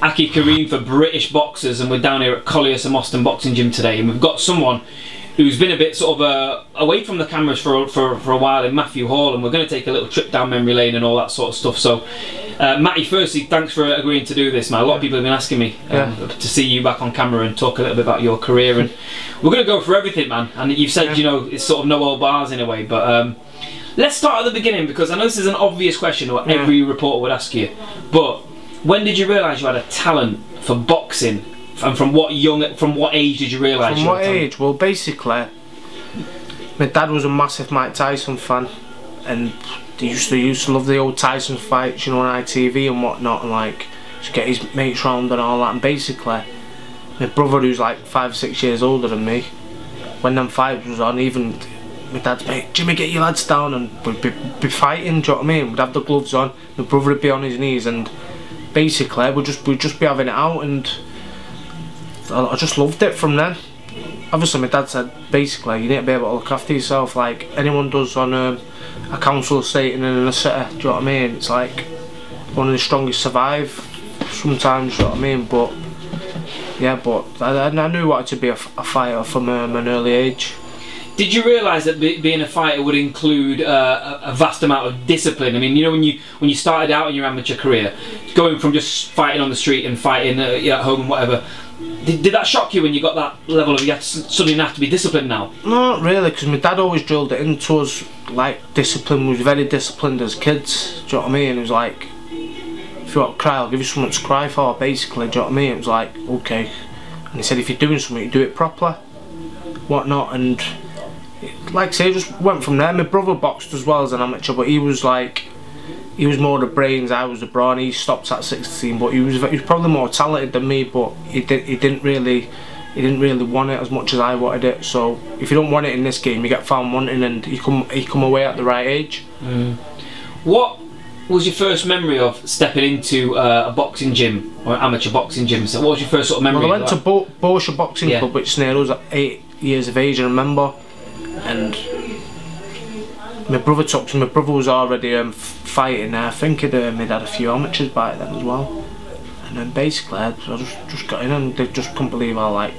Aky Karim for British boxers, and we're down here at Collyhurst and Moston Boxing Gym today, and we've got someone who's been a bit sort of away from the cameras for a while in Matthew Hall, and we're going to take a little trip down memory lane and all that sort of stuff. So Matty, firstly, thanks for agreeing to do this, man. A lot of people have been asking me to see you back on camera and talk a little bit about your career, and we're going to go for everything, man. And you've said, you know, it's sort of no old bars in a way, but let's start at the beginning, because I know this is an obvious question what every reporter would ask you, but when did you realise you had a talent for boxing? And from what age did you realise? From what age? Well, basically, my dad was a massive Mike Tyson fan, and he used to love the old Tyson fights, you know, on ITV and whatnot, and like just get his mates round and all that. And basically, my brother, who's like 5 or 6 years older than me, when them fights was on, even my dad's mate, Jimmy, get your lads down, and we'd be fighting. Do you know what I mean? We'd have the gloves on, my brother would be on his knees, and basically we'd just be having it out, and I just loved it from then. Obviously my dad said basically you need to be able to look after yourself like anyone does on a council estate and in a city. Do you know what I mean? It's like one of the strongest survive sometimes, do you know what I mean? But yeah, but I knew I wanted to be a fighter from an early age. Did you realise that being a fighter would include a vast amount of discipline? I mean, you know, when you started out in your amateur career, going from just fighting on the street and fighting at home and whatever, did that shock you when you got that level of you suddenly have to be disciplined now? No, not really, because my dad always drilled it into us, like discipline. We was very disciplined as kids, do you know what I mean? It was like, if you want to cry, I'll give you something to cry for, basically, do you know what I mean? It was like, okay. And he said if you're doing something, you do it properly, whatnot, and like I say, it just went from there. My brother boxed as well as an amateur, but he was more the brains, I was the brawn. He stopped at 16, but he was probably more talented than me, but he didn't really want it as much as I wanted it. So if you don't want it in this game, you get found wanting, and he come away at the right age. What was your first memory of stepping into a boxing gym or an amateur boxing gym? So what was your first sort of memory? Well, I went to Borsha Boxing Club, which near us at 8 years of age, I remember, and my brother took, because my brother was already fighting there. I think he'd had a few amateurs back then as well, and then basically I just got in, and they just couldn't believe how like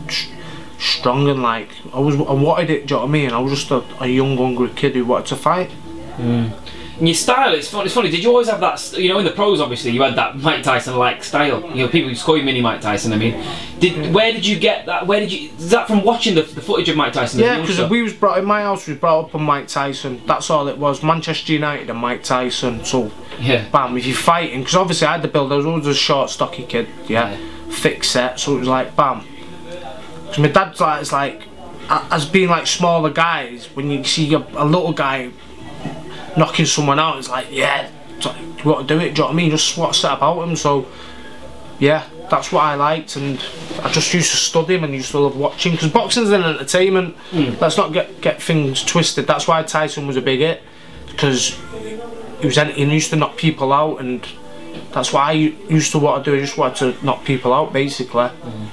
strong and like I wanted it. Do you know what I mean? I was just a young hungry kid who wanted to fight. And your style, it's funny, did you always have that, you know, in the pros obviously you had that Mike Tyson-like style, you know, people used to call you mini Mike Tyson, I mean, where did you get that, is that from watching the footage of Mike Tyson? Yeah, because we was brought, in my house we was brought up on Mike Tyson, that's all it was, Manchester United and Mike Tyson, so bam, if you're fighting, because obviously I had the build, I was always a short stocky kid, thick set, so it was like bam, because my dad's like, it's like, as being like smaller guys, when you see a little guy knocking someone out, it's like, yeah, you want to do it, do you know what I mean? Just what set about him, so yeah, that's what I liked, and I just used to study him and used to love watching, because boxing's an entertainment. Let's not get things twisted. That's why Tyson was a big hit, because he used to knock people out, and that's what I used to want to do. I just wanted to knock people out, basically.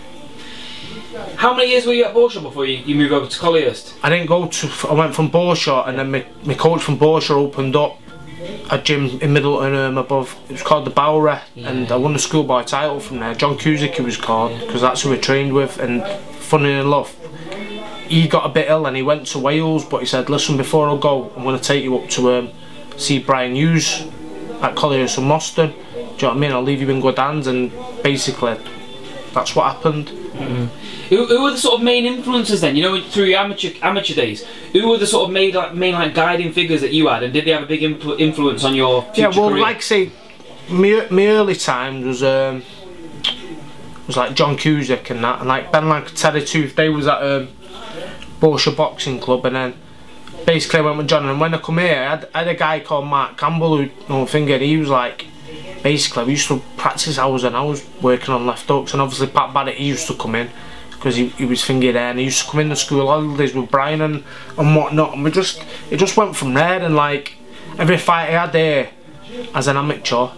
How many years were you at Borsha before you moved over to Collyhurst? I didn't go to, I went from Borsha, and then my coach from Borsha opened up a gym in Middleton above, it was called the Bowery, and I won the schoolboy title from there. John Cusick he was called, because that's who we trained with, and funny enough, he got a bit ill and he went to Wales, but he said, listen, before I go, I'm going to take you up to see Brian Hughes at Collyhurst and Moston. Do you know what I mean? I'll leave you in good hands, and basically that's what happened. Who were the sort of main influences then? You know, through your amateur days, who were the sort of main guiding figures that you had, and did they have a big influence on your future career? Like I say, my early times was like John Cusick and that, and like Ben Terry Tooth. They was at Borsha Boxing Club, and then basically I went with John. And when I come here, I had a guy called Mark Campbell who he was like, basically we used to practice hours and hours working on left hooks, and obviously Pat Barrett, he used to come in because he was finger there, and he used to come in the school holidays with Brian and whatnot, and it just went from there. And like every fight I had there as an amateur,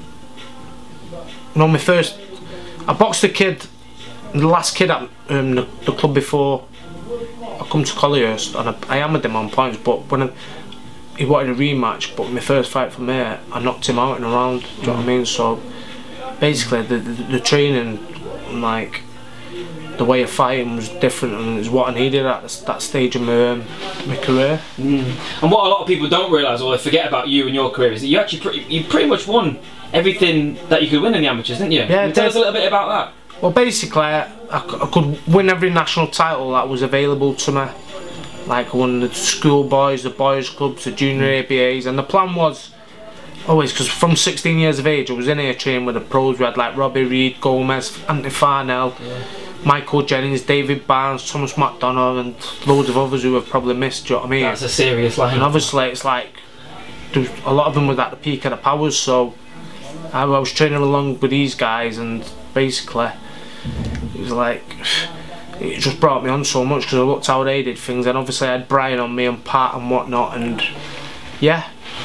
you know, I boxed a kid, the last kid at the club before I come to Collyhurst, and I hammered him on points, but when he wanted a rematch, but my first fight from there, I knocked him out in a round, do you know what I mean? So basically the training and like the way of fighting was different, and it's what I needed at that stage of my career. And what a lot of people don't realise, or they forget about you and your career, is that you pretty much won everything that you could win in the amateurs, didn't you? Yeah. Tell us a little bit about that. Well, basically, I could win every national title that was available to me. Like I won the school boys, the boys clubs, the junior ABAs, and the plan was always, because from 16 years of age I was in here training with the pros. We had like Robbie Reed, Gomez, Anthony Farnell, Mike Jennings, David Barnes, Thomas McDonough, and loads of others who have probably missed, do you know what I mean? That's a serious line. And obviously it's like, a lot of them were at the peak of the powers, so I was training along with these guys, and basically it was like, it just brought me on so much because I looked how they did things, and obviously I had Brian on me and Pat and whatnot, and yeah,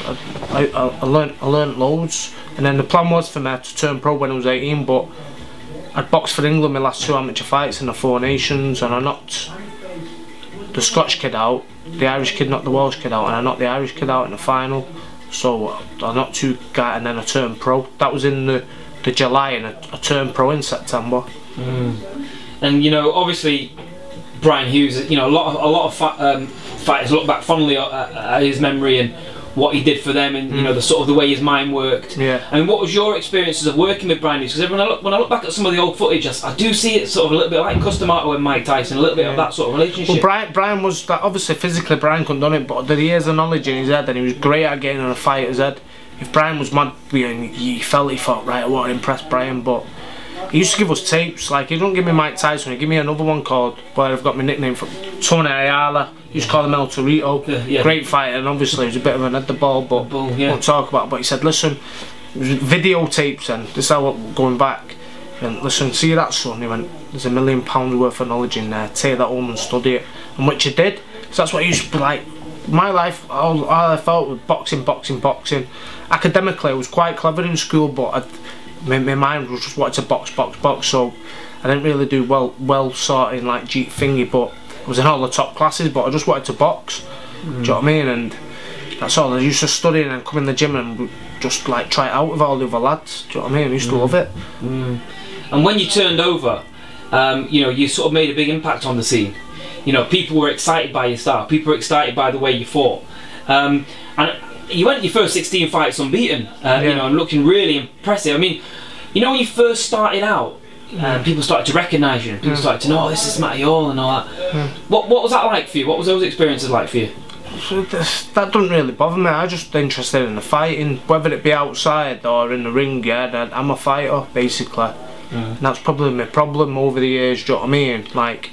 I learnt loads. And then the plan was for me to turn pro when I was 18, but I'd boxed for England my last 2 amateur fights in the Four Nations, and I knocked the Scotch kid out, the Irish kid knocked the Welsh kid out, and I knocked the Irish kid out in the final. So I knocked 2 guys, and then I turned pro. That was in the July, and I turned pro in September. And you know, obviously Brian Hughes, you know, a lot of fighters look back fondly at his memory and what he did for them, and you know, the way his mind worked. Yeah. I mean, what was your experiences of working with Brian Hughes? Because when I look back at some of the old footage, I do see it sort of a little bit like Customato and Mike Tyson, a little bit of that sort of relationship. Well, Brian was that, obviously physically Brian couldn't done it, but the years of knowledge in his head, and he was great at getting on a fighter's head. If Brian was mad, he thought, right, I want to impress Brian, but he used to give us tapes. Like, he don't give me Mike Tyson, he give me another one called, where I've got my nickname from, Tony Ayala. He used to call him El Toritio. Great fighter, and obviously he was a bit of an at the ball, but won't talk about it. But he said, listen, it was videotapes, and this is how we're going back. And listen, see that, son? He went, there's £1 million worth of knowledge in there, take that home and study it. And which I did, so that's what I used to be like. My life, all I felt was boxing. Academically I was quite clever in school, but my mind was just wanted to box, so I didn't really do well sorting like thingy, but I was in all the top classes, but I just wanted to box. Do you know what I mean? And that's all. I used to study and then come in the gym and just like try it out with all the other lads. Do you know what I mean? I used to love it. And when you turned over, you know, you sort of made a big impact on the scene. You know, people were excited by your style, people were excited by the way you fought. And you went your first 16 fights unbeaten, you know, and looking really impressive. I mean, you know, when you first started out, people started to recognise you, and people started to know, oh, this is Matty Hall and all that. What was that like for you? What was those experiences like for you? So that doesn't really bother me. I'm just interested in the fighting, whether it be outside or in the ring. Yeah, I'm a fighter basically, and that's probably my problem over the years. Do you know what I mean? Like,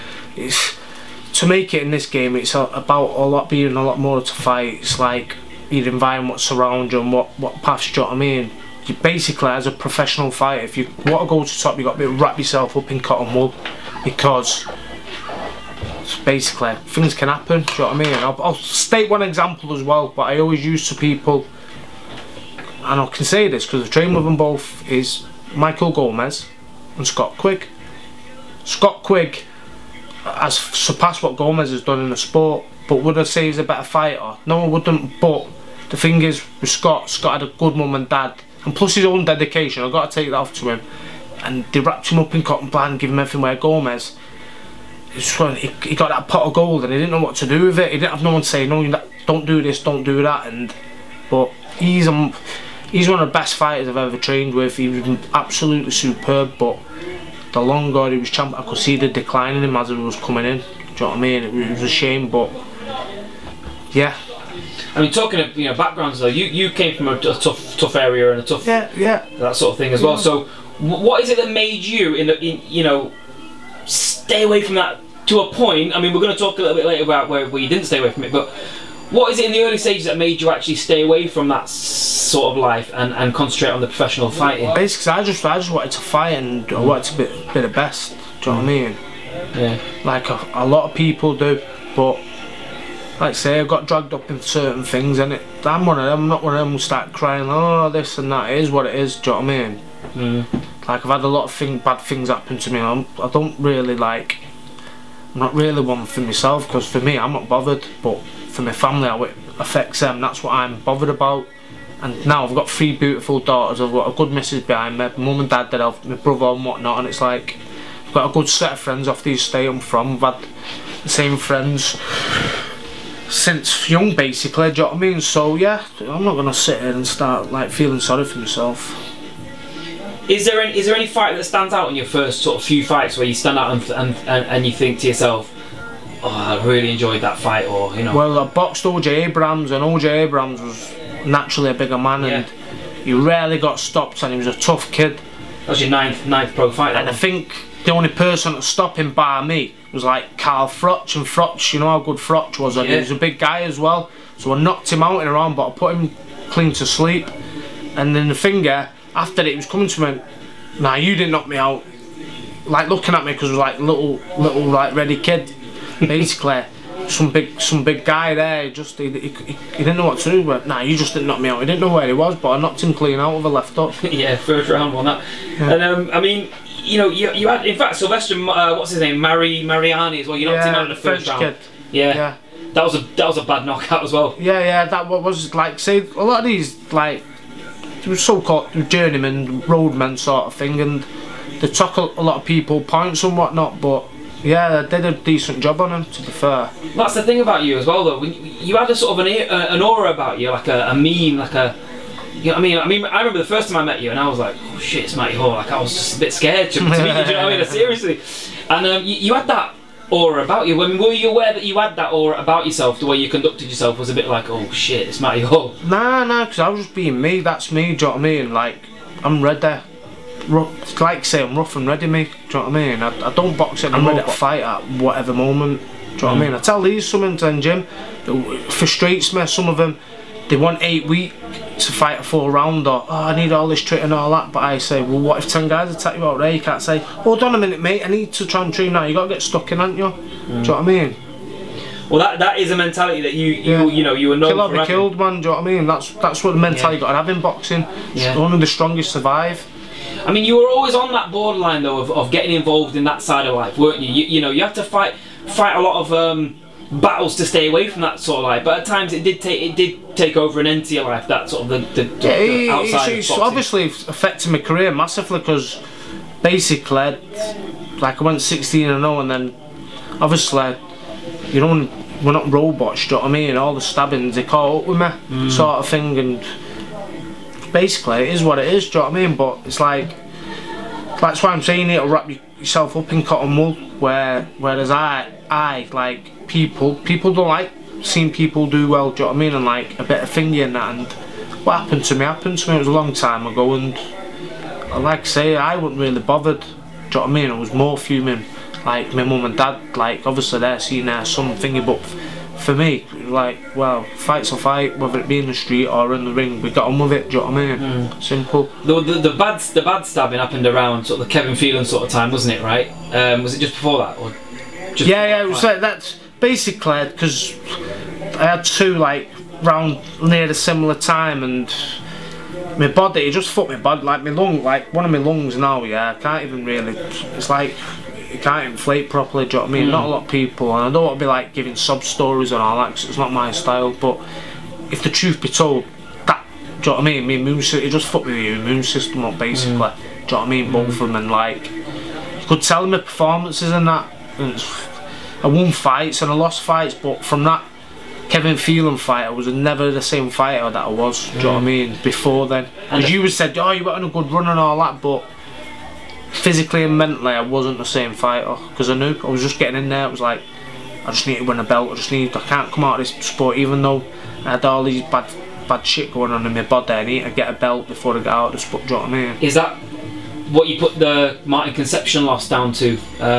it's to make it in this game. It's about being a lot more to fight. It's like your environment, what surrounds you, and what paths. Do you know what I mean? You basically, as a professional fighter, if you want to go to the top, you got to wrap yourself up in cotton wool, because basically things can happen. Do you know what I mean? I'll state one example as well, but I always use to people, and I can say this because I've trained with them both, is Michael Gomez and Scott Quigg. Scott Quigg has surpassed what Gomez has done in the sport, but would I say he's a better fighter? No, I wouldn't. But the thing is, with Scott had a good mum and dad, and plus his own dedication. I've got to take that off to him. And they wrapped him up in cotton plant, give him everything. Where Gomez, he got that pot of gold and he didn't know what to do with it. He didn't have no one saying, no, don't do this, don't do that. But he's one of the best fighters I've ever trained with. He was absolutely superb, but the longer he was champion, I could see the decline in him as he was coming in. Do you know what I mean? It was a shame, but yeah. I mean, talking of, you know, backgrounds though, you came from a tough area and a tough that sort of thing as well. So what is it that made you you know, stay away from that to a point? I mean, we're going to talk a little bit later about where you didn't stay away from it, but what is it in the early stages that made you actually stay away from that sort of life and concentrate on the professional fighting? Basically, I just wanted to fight, and I wanted to be the best. Do you know what I mean? Yeah. Like a lot of people do, but like I say, I got dragged up in certain things, and I'm one of them. I'm not one of them who start crying, oh, this and that. It is what it is. Do you know what I mean? Like, I've had a lot of bad things happen to me. I don't really like. I'm not really one for myself, because for me, I'm not bothered. But for my family, how it affects them, that's what I'm bothered about. and now I've got 3 beautiful daughters. I've got a good missus behind me, mum and dad that I've, my brother and whatnot, and it's like I've got a good set of friends off the estate I'm from. I've had the same friends since young, basically, do you know what I mean? So yeah, I'm not gonna sit here and start like feeling sorry for myself. Is there any fight that stands out in your first sort of few fights where you stand out and you think to yourself, oh, I really enjoyed that fight, or you know? Well, I boxed OJ Abrams, and OJ Abrams was naturally a bigger man, and he rarely got stopped, and he was a tough kid. That was your ninth pro fight. And I think the only person to stop him bar me was like Carl Froch, and Froch, you know how good Froch was, and he was a big guy as well. So I knocked him out in a round, but I put him clean to sleep. And then the finger, after it, he was coming to me, nah, you didn't knock me out. Like looking at me because I was like little like ready kid, basically. some big guy there. Just he didn't know what to do. But nah, you just didn't knock me out. He didn't know where he was, but I knocked him clean out with a left hook. Yeah, first round one that. Yeah. And I mean, you know, you had, in fact, Sylvester, what's his name, Mariani as well. You knocked him out in the first round. Kid. Yeah. That was a bad knockout as well. Yeah, that was like, say, a lot of these like so-called journeyman, roadmen sort of thing, and they took a lot of people points and whatnot, but yeah, they did a decent job on him, to be fair. That's the thing about you as well, though. When you had a sort of an aura about you, like a meme, like a. You know, I mean, I remember the first time I met you, and I was like, "Oh shit, it's Matty Hall!" Like I was just a bit scared to meet you. Do you know what I mean? Seriously, and you had that aura about you. I mean, were you aware that you had that aura about yourself? The way you conducted yourself was a bit like, "Oh shit, it's Matty Hall." Nah, because I was just being me. That's me. Do you know what I mean? Like, I'm ready. Like say, I'm rough and ready, me. Do you know what I mean? I don't box it. I'm ready to fight at whatever moment. Do you know what I mean? I tell these something to Jim that frustrates me. Some of them, they want 8 weeks to fight a full round, or oh, I need all this training and all that. But I say, well, what if 10 guys attack you out there? You can't say, hold on a minute, mate. I need to try and train now. You got to get stuck in, haven't you? Do you know what I mean? Well, that is a mentality that you know you were known for. Kill or be killed, man. Do you know what I mean? That's what the mentality you got to have in boxing. Only the strongest survive. I mean, you were always on that borderline though of getting involved in that side of life, weren't you? You know, you had to fight a lot of battles to stay away from that sort of life. But at times it did take over an end to your life. That sort of the outside. It's obviously affected my career massively, because basically, like I went 16-0, and then obviously, you know, we're not robots. Do you know what I mean? All the stabbings, they caught up with me, sort of thing, and. Basically, it is what it is, do you know what I mean? But it's like, that's why I'm saying it'll wrap yourself up in cotton wool, whereas I like people don't like seeing people do well, do you know what I mean? And like a bit of thingy and that, and what happened to me, it was a long time ago, and like I say, I wasn't really bothered, do you know what I mean? I was more fuming, like my mum and dad, like obviously they're seeing their son thingy, but for me, like, well, fight's a fight, whether it be in the street or in the ring, we got on with it, do you know what I mean? Simple. The bad stabbing happened around sort of the Kevin Phelan sort of time, wasn't it, right? Was it just before that? Or just yeah, it was like, that's basically, because I had 2 like round near the similar time, and my body, it just fucked my body, like my lung, like one of my lungs now, I can't even really, it's like, you can't inflate properly, do you know what I mean? Not a lot of people, and I don't want to be like giving sub stories and all that, because it's not my style, but if the truth be told, that, do you know what I mean? My immune system, it just fucked with your immune system up, basically, do you know what I mean? Both of them, and like, you could tell my performances and that, and I won fights and I lost fights, but from that Kevin Phelan fight, I was never the same fighter that I was, do you know what I mean, before then. As you said, oh, you were on a good run and all that, but physically and mentally I wasn't the same fighter, because I knew I was just getting in there. It was like, I just need to win a belt, I can't come out of this sport, even though I had all these bad shit going on in my body. I need to get a belt before I get out of the sport, do you know what I mean? Is that what you put the Martin Conception loss down to?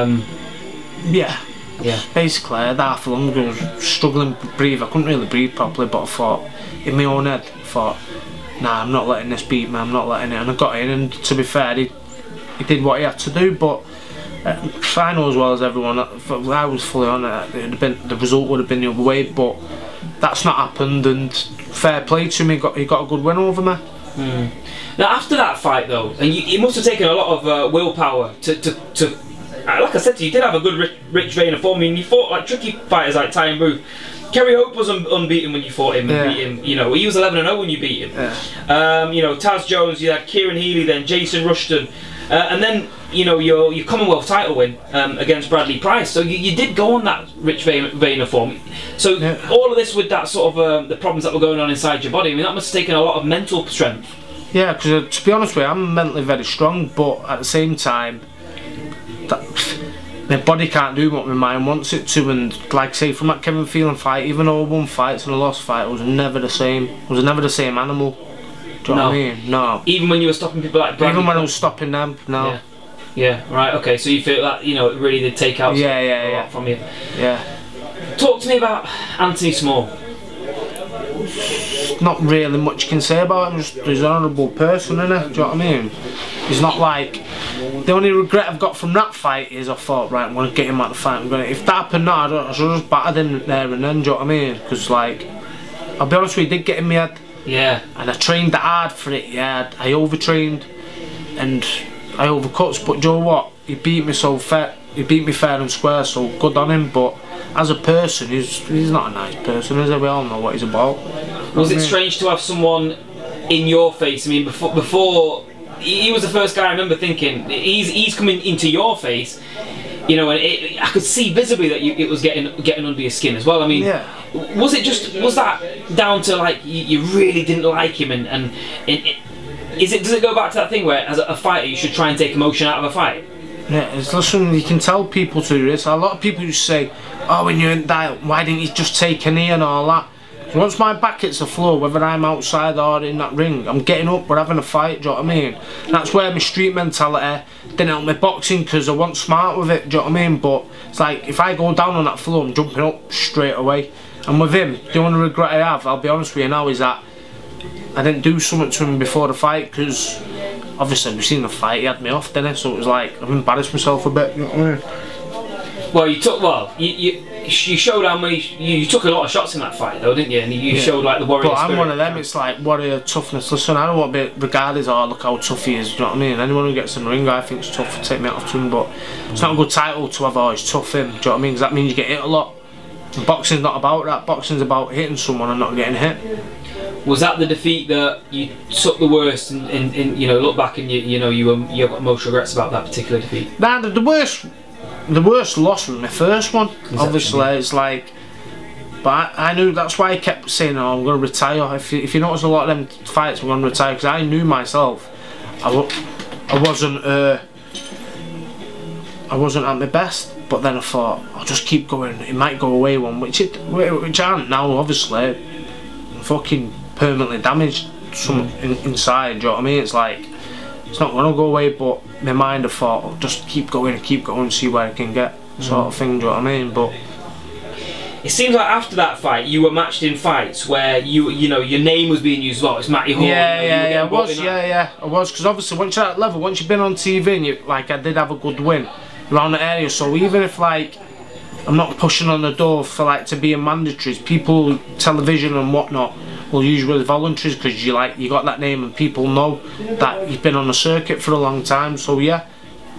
Yeah. Basically, I had half a lung, I was struggling to breathe. I couldn't really breathe properly, but I thought, in my own head, nah, I'm not letting this beat me, I'm not letting it. And I got in, and to be fair, he did what he had to do, but I know as well as everyone, I was fully on it, the result would have been the other way, but that's not happened, and fair play to him, he got a good win over me. Now after that fight though, and it must have taken a lot of willpower to like like I said to you, you did have a good rich vein of form. I mean, you fought like tricky fighters like Ty and Booth. Kerry Hope was unbeaten when you fought him. And beat him. You know, he was 11-0 when you beat him. Yeah. You know, Taz Jones. You had Kieran Healy, then Jason Rushton, and then you know your Commonwealth title win against Bradley Price. So you did go on that rich vein of form. So all of this with that sort of the problems that were going on inside your body. I mean, that must have taken a lot of mental strength. Yeah, because to be honest with you, I'm mentally very strong, but at the same time, my body can't do what my mind wants it to. And like I say, from that Kevin Phelan fight, even though I won fights and I lost fight, I was never the same. I was never the same animal. Do you know what I mean? No. Even when you were stopping people like Bradley? Even when I was stopping them, no. Yeah. Yeah, right, okay, so you feel that, you know, it really did take out a lot from you. Yeah. Talk to me about Anthony Small. Not really much you can say about him, just he's an honourable person, innit? Do you know what I mean? He's not like... The only regret I've got from that fight is I thought, right, I'm going to get him out of the fight. If that happened now, I should have just battered him there and then, do you know what I mean? Because, like, I'll be honest with you, he did get in my head. Yeah. And I trained hard for it, yeah. I overtrained and I overcut, but do you know what? He beat me so fair. He beat me fair and square, so good on him. But as a person, he's not a nice person, is he? We all know what he's about. Was it strange to have someone in your face? I mean, before he was the first guy I remember thinking he's coming into your face, you know, and I could see visibly that it was getting under your skin as well. I mean, was that down to like you really didn't like him and does it go back to that thing where as a fighter you should try and take emotion out of a fight? Yeah, listen, you can tell people to do this. A lot of people just say, oh, when you're in diet, why didn't you just take a knee and all that? Once my back hits the floor, whether I'm outside or in that ring, I'm getting up, we're having a fight, do you know what I mean? And that's where my street mentality didn't help me boxing, because I wasn't smart with it, do you know what I mean? But it's like, if I go down on that floor, I'm jumping up straight away. And with him, the only regret I have, I'll be honest with you now, is that I didn't do something to him before the fight, because obviously we've seen the fight, he had me off, didn't he? So it was like, I've embarrassed myself a bit, you know what I mean? Well, you showed how many, you took a lot of shots in that fight though, didn't you? And you showed like the warrior spirit. But I'm one of them, yeah. It's like warrior toughness. Listen, I don't want to be regarded as, oh, look how tough he is, do you know what I mean? Anyone who gets in the ring I think is tough, take me out to him, but it's not a good title to have, oh, he's tough him, do you know what I mean? Because that means you get hit a lot. And boxing's not about that, boxing's about hitting someone and not getting hit. Was that the defeat that you took the worst and you know, look back and you got emotional regrets about that particular defeat? Nah, the worst loss was my first one. Obviously, it's like, but I knew, that's why I kept saying, oh, I'm going to retire. If you notice a lot of them fights, I'm going to retire, because I knew myself I wasn't at my best. But then I thought, I'll just keep going, it might go away one, which I aren't now, obviously. I'm fucking permanently damaged inside, do you know what I mean? It's like, it's not going to go away, but my mind I thought, I'll just keep going, see where I can get, sort of thing, do you know what I mean? But it seems like after that fight, you were matched in fights where you know your name was being used as well. It's Matty Hall. I was, because obviously once you're at that level, once you've been on TV and you, like, I did have a good win around the area, so even if like I'm not pushing on the door for like to be a mandatory, people, television and whatnot will use you as voluntaries, because you got that name and people know that you've been on the circuit for a long time. So yeah.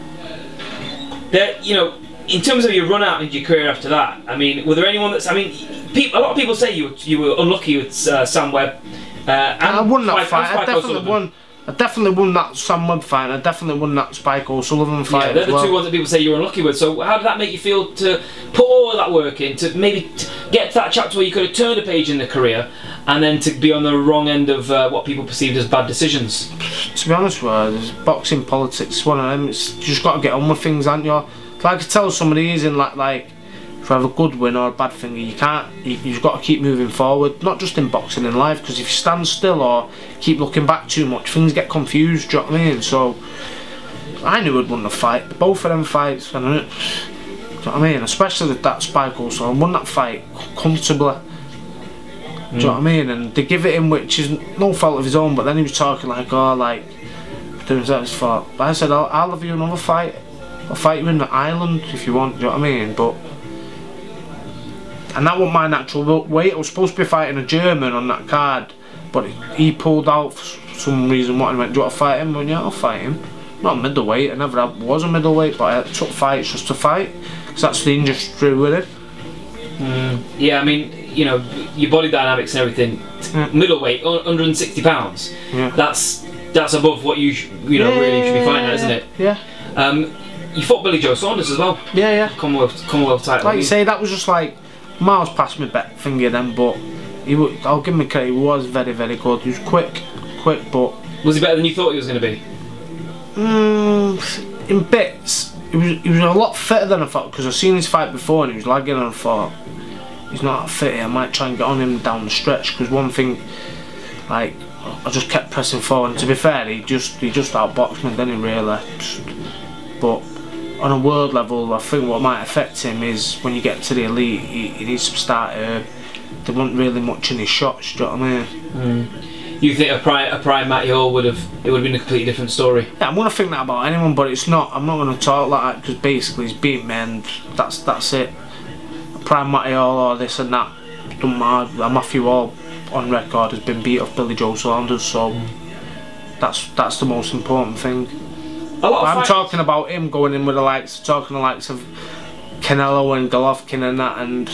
You know, in terms of your run out in your career after that, I mean, were there anyone that's, I mean, a lot of people say you were unlucky with Sam Webb. I won that fight. I definitely won that Sam Webb fight, and I definitely won that Spike O'Sullivan fight. Yeah, they're the two ones that people say you were unlucky with. So how did that make you feel to put all of that work in, to maybe get to that chapter where you could have turned a page in the career, and then to be on the wrong end of what people perceived as bad decisions? To be honest with you, boxing politics, one of them, you just got to get on with things, haven't you? Like I tell somebody, is in like if you have a good win or a bad thing, you've got to keep moving forward, not just in boxing, in life, because if you stand still or keep looking back too much, things get confused, do you know what I mean? So I knew I'd won the fight, both of them fights, and do you know what I mean? Especially with that Spike also, I won that fight comfortably. Do you know what I mean? And they give it him, which is no fault of his own, but then he was talking like, oh, like, doing his fault. But I said, I'll have you another fight. I'll fight you in the island if you want, do you know what I mean? But, and that wasn't my natural weight. I was supposed to be fighting a German on that card, but he pulled out for some reason. What, and went, do you want to fight him? I went, yeah, I'll fight him. not middleweight. I never was a middleweight, but I took fights just to fight, because that's the industry we're in. Yeah, I mean, you know, your body dynamics and everything. Middleweight, 160 pounds. Yeah. That's above what you really should be fighting at, isn't it? Yeah. You fought Billy Joe Saunders as well. Yeah. Commonwealth title. Like you say, that was just like miles past my bet finger then, but I'll give him credit. He was very, very good. He was quick, but was he better than you thought he was going to be? In bits, he was a lot fitter than I thought, because I've seen his fight before and he was lagging, and I thought, he's not that fit. I might try and get on him down the stretch, because one thing, like, I just kept pressing forward, and to be fair, he just outboxed me, didn't he, really? But on a world level, I think what might affect him is when you get to the elite, he needs to start. There wasn't really much in his shots. Do you know what I mean? You think a prime Matty Hall would have been a completely different story? Yeah, I'm gonna think that about anyone, but it's not. I'm not gonna talk like that, because basically he's beat me, and that's it. A prime Matty Hall or this and that doesn't matter. Matthew Hall on record has been beat off Billy Joe Saunders, so that's the most important thing. I'm talking about him going in with the likes of Canelo and Golovkin and that, and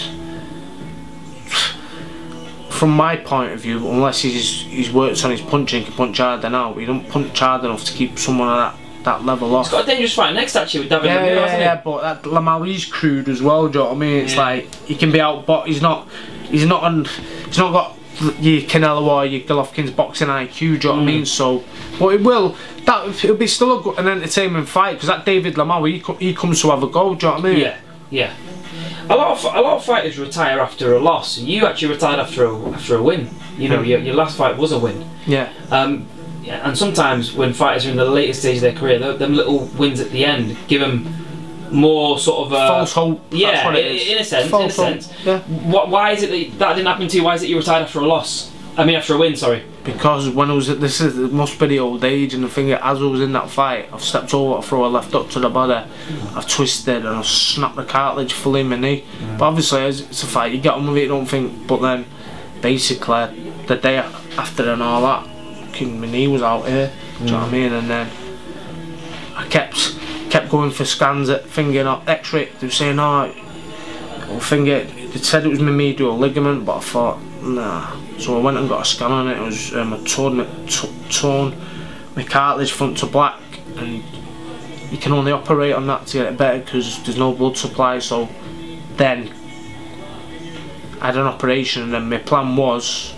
from my point of view, unless he's worked on his punching, can punch harder now. He don't punch hard enough to keep someone at that level off. He's got a dangerous fight next actually with David Lemieux, hasn't he? Yeah, but that Lamoury's crude as well. Do you know what I mean? It's like he can be out, but he's not got your Canelo or your Golovkin's boxing IQ. Do you know what I mean? So, but it'll be still an entertainment fight, because that David Lamoury, he comes to have a go. Do you know what I mean? Yeah. A lot of fighters retire after a loss. You actually retired after a win. You know, your last fight was a win. Yeah. And sometimes when fighters are in the later stage of their career, them little wins at the end give them more sort of false hope. Yeah, that's what it is. In a sense. False hope. Yeah. Why is it that didn't happen to you? Why is it you retired after a loss? I mean, after a win, sorry. Because when I was it must be the old age, and the thing, as I was in that fight, I've stepped over to throw a left up to the body, I've twisted and I've snapped the cartilage fully in my knee. But obviously, it's a fight, you get on with it, you don't think. But then, basically, the day after and all that, my knee was out here. Do you know what I mean? And then I kept going for scans at finger, not X-ray. They were saying, finger. They said it was my medial ligament, but I thought, nah. So I went and got a scan on it. It was torn my cartilage front to black, and you can only operate on that to get it better, because there's no blood supply. So then I had an operation, and then my plan was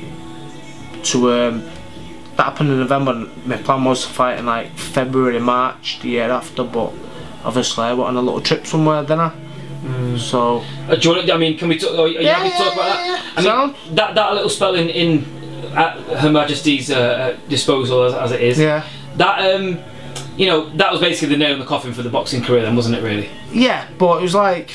to that happened in November, and my plan was to fight in like February, March the year after, but obviously I went on a little trip somewhere, didn't I? So do you want, I mean, can we talk? Are you happy to talk about that? I mean, that little spell in at Her Majesty's disposal as it is. Yeah. That you know, that was basically the nail in the coffin for the boxing career, then, wasn't it? Really. Yeah, but it was like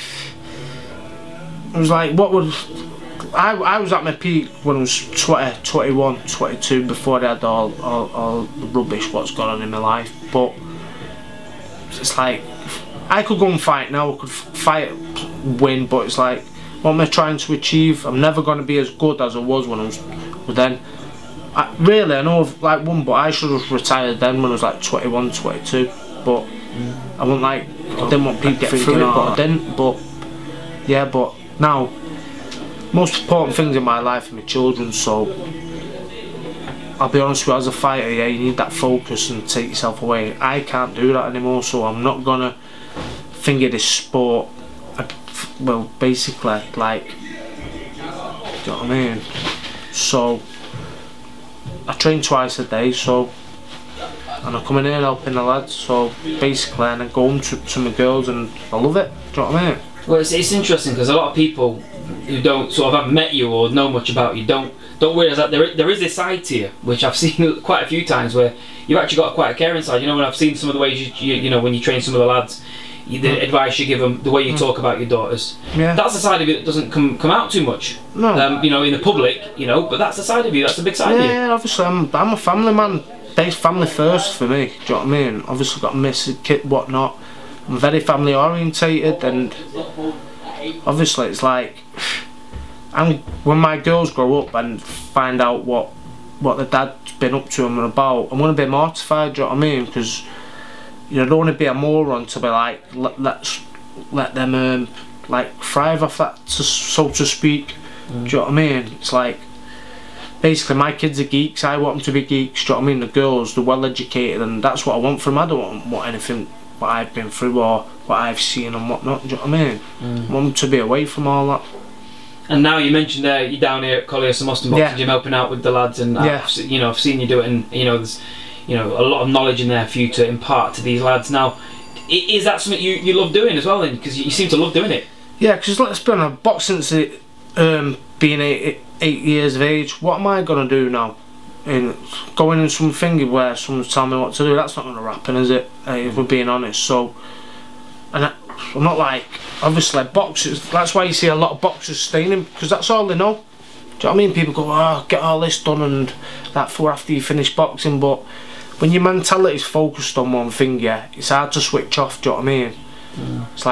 what would I was at my peak when I was 20, 21, 22, before I had all the rubbish what's gone on in my life. But it's like, I could go and fight now, I could fight, win, but it's like, what am I trying to achieve? I'm never going to be as good as I was when I was, but then, I know I've like won, but I should have retired then when I was like 21, 22, but I wasn't like, I didn't want people to get through it, but I didn't, but, yeah, but now, most important things in my life are my children, so I'll be honest with you, as a fighter, yeah, you need that focus and take yourself away. I can't do that anymore, so I'm not gonna finger this sport. Well, basically, like, do you know what I mean? So I train twice a day, so, and I come in here helping the lads, so basically, and I go home to my girls, and I love it. Do you know what I mean? Well, it's interesting, because a lot of people who don't sort of haven't met you or know much about you don't realise that there is this side to you, which I've seen quite a few times, where you've actually got quite a caring side. You know, when I've seen some of the ways you know, when you train some of the lads, the advice you give them, the way you talk about your daughters, that's a side of you that doesn't come out too much. No. You know, in the public, you know, but that's the side of you. That's a big side of you. Yeah, obviously, I'm a family man. Based family first for me. Do you know what I mean? Obviously, got a miss, kid, whatnot. I'm very family orientated, and obviously, it's like, when my girls grow up and find out what the dad's been up to and about, I'm going to be mortified, do you know what I mean? Because you'd only be a moron to be like, let them like thrive off that, so to speak. Do you know what I mean? It's like, basically my kids are geeks, I want them to be geeks. Do you know what I mean? The girls, they're well educated, and that's what I want from them. I don't want anything what I've been through or what I've seen and whatnot. Do you know what I mean? I want them to be away from all that. And now you mentioned you're down here at Collyhurst and Moston Boxing Gym helping out with the lads, and I've seen you do it, and there's a lot of knowledge in there for you to impart to these lads. Now, is that something you love doing as well then? Because you seem to love doing it. Yeah, because let's be honest, boxing since being 8 years of age, what am I going to do now? Going in something where someone's telling me what to do, that's not going to happen, is it? If we're being honest. So, and I'm not like, obviously boxers, that's why you see a lot of boxers staying in, because that's all they know. Do you know what I mean? People go, oh, get all this done and that for after you finish boxing, but when your mentality is focused on one thing, it's hard to switch off. Do you know what I mean? It's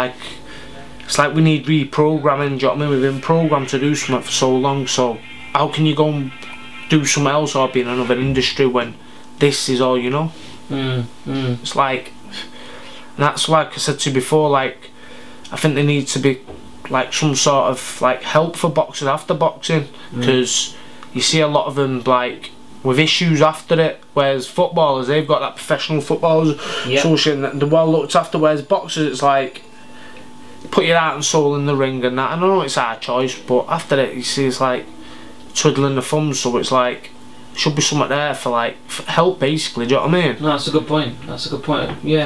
like we need reprogramming. Do you know what I mean? We've been programmed to do something for so long, so how can you go and do something else or be in another industry when this is all you know? It's like, and that's like I said to you before, like I think there needs to be like some sort of like help for boxers after boxing, because you see a lot of them like with issues after it, whereas footballers, they've got that professional footballers, social, and they're well looked after, whereas boxers, it's like put your heart and soul in the ring and that. I know it's our choice, but after it, you see, it's like twiddling the thumbs. So it's like there should be something there for like help, basically. Do you know what I mean? No, that's a good point. That's a good point. Yeah.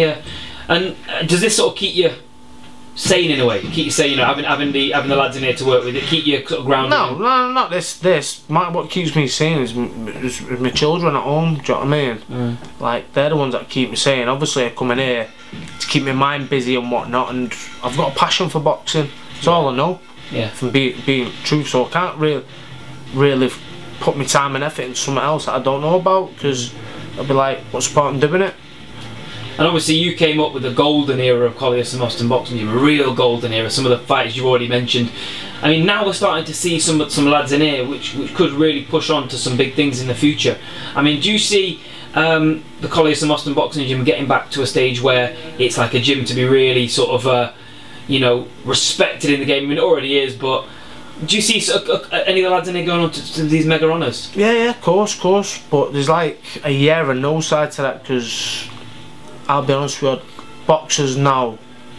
And does this sort of keep you sane in a way? Keep you sane, having the lads in here to work with it. Keep you sort of grounded. No, not this. What keeps me sane is my children at home. Do you know what I mean? Like they're the ones that keep me sane. Obviously, I come in here to keep my mind busy and whatnot, and I've got a passion for boxing. That's all I know. From being true, so I can't really put my time and effort into something else that I don't know about, because I'll be like, what's the point in doing it? And obviously you came up with the golden era of Collyhurst and Moston Boxing Gym, a real golden era. Some of the fighters you've already mentioned. I mean, now we're starting to see some lads in here which could really push on to some big things in the future. I mean, do you see the Collyhurst and Moston Boxing Gym getting back to a stage where it's like a gym to be really sort of respected in the game? I mean, it already is, but do you see any of the lads in here going on to these mega honours? Yeah, of course. But there's like a year and no side to that, because I'll be honest with you, boxers now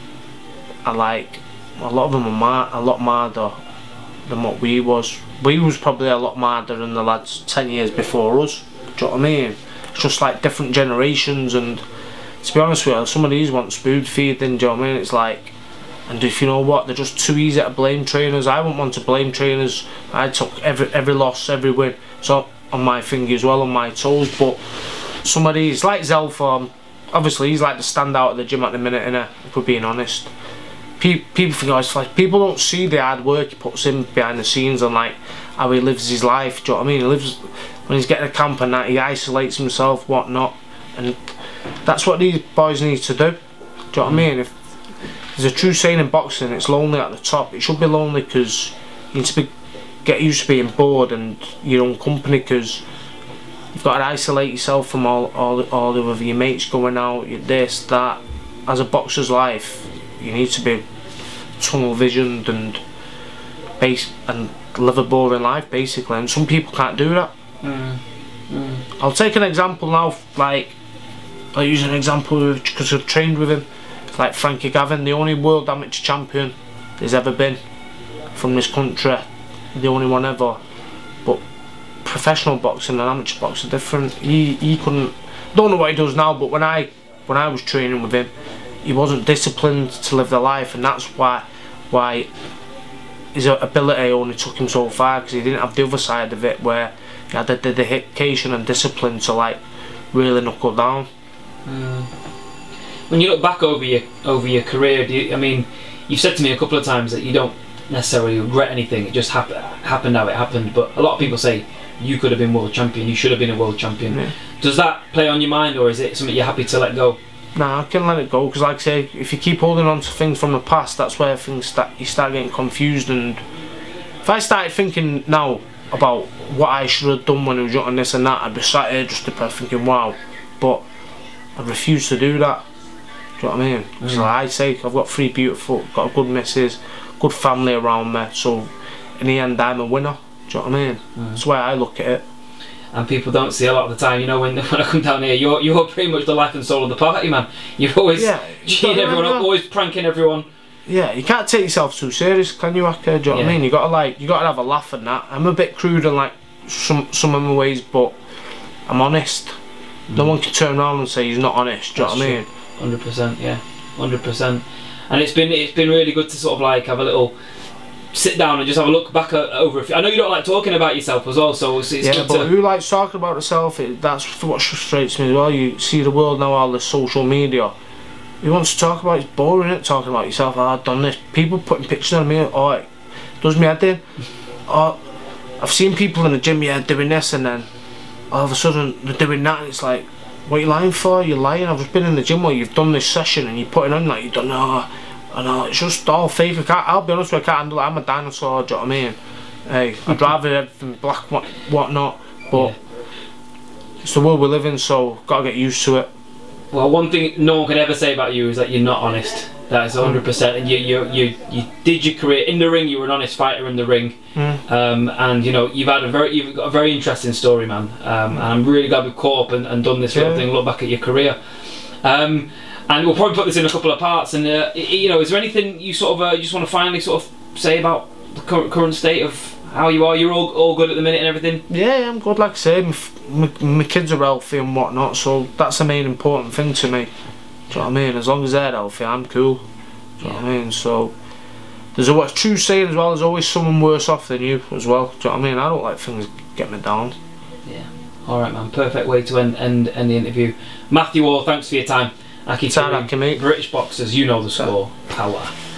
are like, a lot of them are a lot madder than what we was. We was probably a lot madder than the lads 10 years before us. Do you know what I mean? It's just like different generations, and to be honest with you, some of these want spoon feeding. Do you know what I mean? It's like, and if you know what, they're just too easy to blame trainers. I wouldn't want to blame trainers. I took every loss, every win, so on my finger as well, on my toes. But some of these, like Zelform, obviously he's like the standout at the gym at the minute, innit? If we're being honest. People think, it's like, people don't see the hard work he puts in behind the scenes and like how he lives his life. Do you know what I mean? He lives, when he's getting a camp and that, he isolates himself, whatnot, and that's what these boys need to do. Do you know what I mean? If there's a true saying in boxing, it's lonely at the top. It should be lonely because you need to get used to being bored and your own company, because you've got to isolate yourself from all the other your mates going out, this, that. As a boxer's life, you need to be tunnel visioned and live a boring life, basically, and some people can't do that. I'll take an example now, like I'll use an example because I've trained with him. Like Frankie Gavin, the only world amateur champion there's ever been from this country, the only one ever. But professional boxing and amateur boxing are different. He couldn't, don't know what he does now, but when I was training with him, he wasn't disciplined to live the life, and that's why his ability only took him so far, because he didn't have the other side of it where he had the dedication and discipline to like really knuckle down. When you look back over your career, I mean, you've said to me a couple of times that you don't necessarily regret anything. It just happened how it happened. But a lot of people say you could have been world champion. You should have been a world champion. Yeah. Does that play on your mind, or is it something you're happy to let go? Nah, I can let it go, because like I say, if you keep holding on to things from the past, that's where you start getting confused. And if I started thinking now about what I should have done when I was young and this and that, I'd be sat here just thinking, wow. But I refuse to do that. Do you know what I mean? So like I say, I've got 3 beautiful, got a good missus, good family around me, so in the end I'm a winner. Do you know what I mean? That's the way I look at it. And people don't see a lot of the time, you know, when I come down here, you're pretty much the life and soul of the party, man. You're always cheering everyone up, always pranking everyone. Yeah, you can't take yourself too serious, can you, Aky? Do you know what I mean? You gotta have a laugh and that. I'm a bit crude in like some of my ways, but I'm honest. No one can turn around and say he's not honest. Do you know what I mean? 100%, yeah, 100%. And it's been really good to sort of like have a little sit down and just have a look back over a few. I know you don't like talking about yourself as well, so it's good but who likes talking about herself? That's what frustrates me as well. You see the world now, all this social media. Who wants to talk about it? It's boring, isn't it? Talking about yourself. Oh, I've done this. People putting pictures of me. Oh, it does me head in. Oh, I've seen people in the gym, doing this, and then all of a sudden they're doing that, and it's like, what are you lying for? You're lying. I've just been in the gym where you've done this session and you're putting on like you don't know. I know, it's just all fake. I'll be honest with you, I can't handle it. I'm a dinosaur, do you know what I mean? Hey, I'd rather everything black, whatnot, but it's the world we live in, so gotta get used to it. Well, one thing no one can ever say about you is that you're not honest. That is 100%. And you did your career in the ring. You were an honest fighter in the ring, and you know you've got a very interesting story, man. And I'm really glad we've caught up and done this little thing. Look back at your career. And we'll probably put this in a couple of parts. And you know, is there anything you sort of just want to finally sort of say about the current state of how you are? You're all good at the minute and everything. Yeah, I'm good. Like I say, my kids are healthy and whatnot, so that's the main important thing to me. Do you know what I mean? As long as they're healthy, I'm cool. Do you know what I mean? So there's a true saying as well. There's always someone worse off than you as well. Do you know what I mean? I don't like things getting me down. Yeah. All right, man. Perfect way to end the interview. Matthew Hall, thanks for your time. Aky Karim, British boxers, you know the score. Power.